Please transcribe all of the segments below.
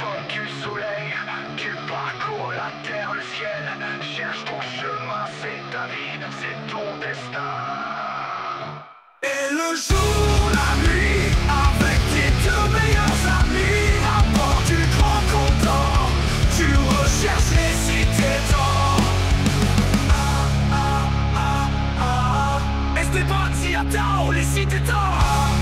Toi du soleil, tu parcours la terre, le ciel. Cherche ton chemin, c'est ta vie, c'est ton destin. Et le jour, la nuit, avec tes deux meilleurs amis, à bord du grand condor, tu recherches les cités d'or. Este Tao, les cités d'or.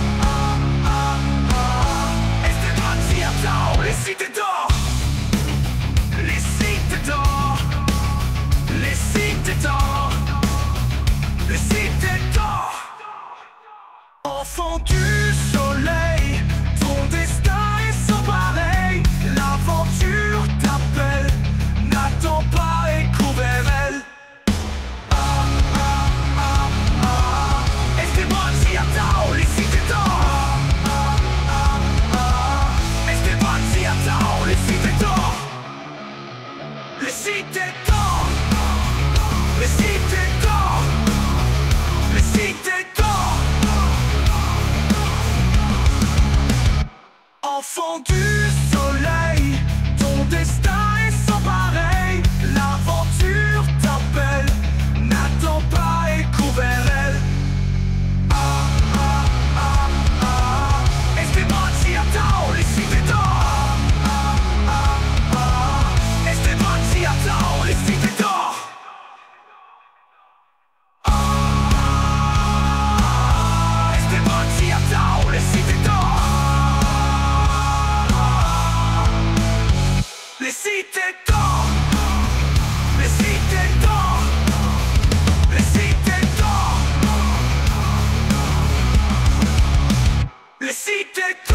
Les cités d'or, les cités d'or, les cités d'or, les cités d'or. Enfant du soleil, ton destin est sans pareil. L'aventure t'appelle, n'attends pas et cours vers elle. Les cités d'or. Les cités d'or, les cités d'or, les cités d'or, les cités d'or. Enfant du soleil, ton destin est sans pareil. L'aventure t'appelle, n'attends pas et cours vers elle. Les cités d'or. Les cités d'or. Les cités d'or. Les cités d'or. Les cités d'or. Les cités d'or. Les cités d'or.